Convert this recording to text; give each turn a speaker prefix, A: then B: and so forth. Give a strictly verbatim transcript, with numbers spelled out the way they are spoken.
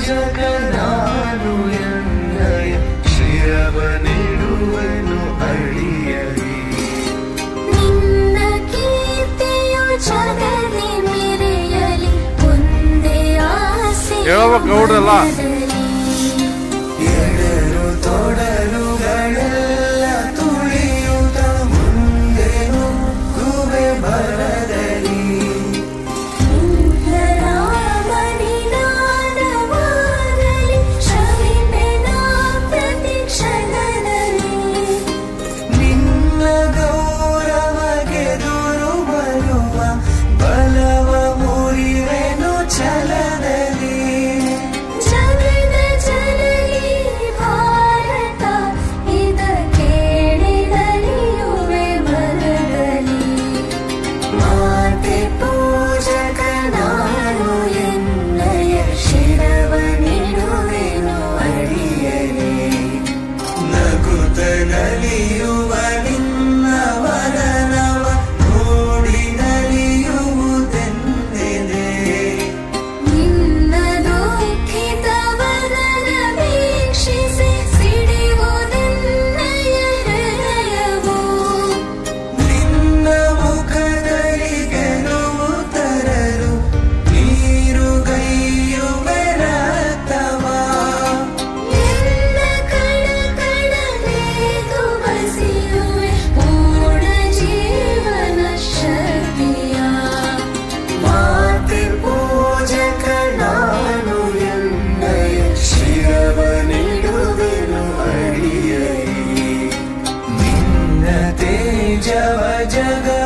A: ಪೂಜಕ ನಾನು ಎನ್ನಯ ಶಿರವನಿಡುವೆನು ಅಡಿಯಲಿ
B: ನಿನ್ನ ಕೀರ್ತಿಯು ಜಗದಿ ಮೆರೆಯಲಿ ಒಂದೇ ಆಸೆ
C: ಗೌಡ್ರಲ್ಲ
A: ಎಡರು ತೊಡರುಗಳೆಲ್ಲ ತುಳಿಯುತ್ತ ಮುಂದೆ ನುಗ್ಗುವೆ ಬರದಲ್ಲಿ ನಿನ್ನ ಗೌರವಗೆದುರು ಬರುವ ಬಲವ ಮುರಿವೆನು ಛಲದಲ್ಲಿ
B: ಜಗದ ಜನನಿ ಭಾರತ ಇದ ಕೇಳಿದಲಿಯುವೆ ಬರದಲ್ಲಿ ಮಾತೆ ಪೂಜಕ ನಾನು ಎನ್ನಯ ಶಿರವನಿಡುವೆನು ಅಡಿಯಲಿ
A: ನಗುತ್ತ ನಲಿಯುವ ನಿನ್ನ ವದನವ ನೋಡಿ ನಲಿಯುವುದೆಂದಿದೆ
B: ನಿನ್ನ ದುಃಖಿತ ವದನ ವೀಕ್ಷಿಸಿ ಸಿಡಿಯುವುದೆನ್ನಯ ಹೃದಯವು
A: ನಿನ್ನ ಮುಖದಲ್ಲಿ ಗೆಲುವು ತರಲು ನೀರುಗೈಯುವೆ ರಕ್ತವ
B: ನಿನ್ನ ಕಣ ಕಣಲೇದು ಬಸಿಯುವೆ ಪೂರ್ಣ ಜೀವನ ಶಕ್ತಿಯ
A: ಮಾತೆ ಪೂಜಕ ನಾನು ಎನ್ನಯ ಶಿರವನಿಡುವೆನು ಅಡಿಯಲಿ ನಿನ್ನ ತೇಜವ ಜಗ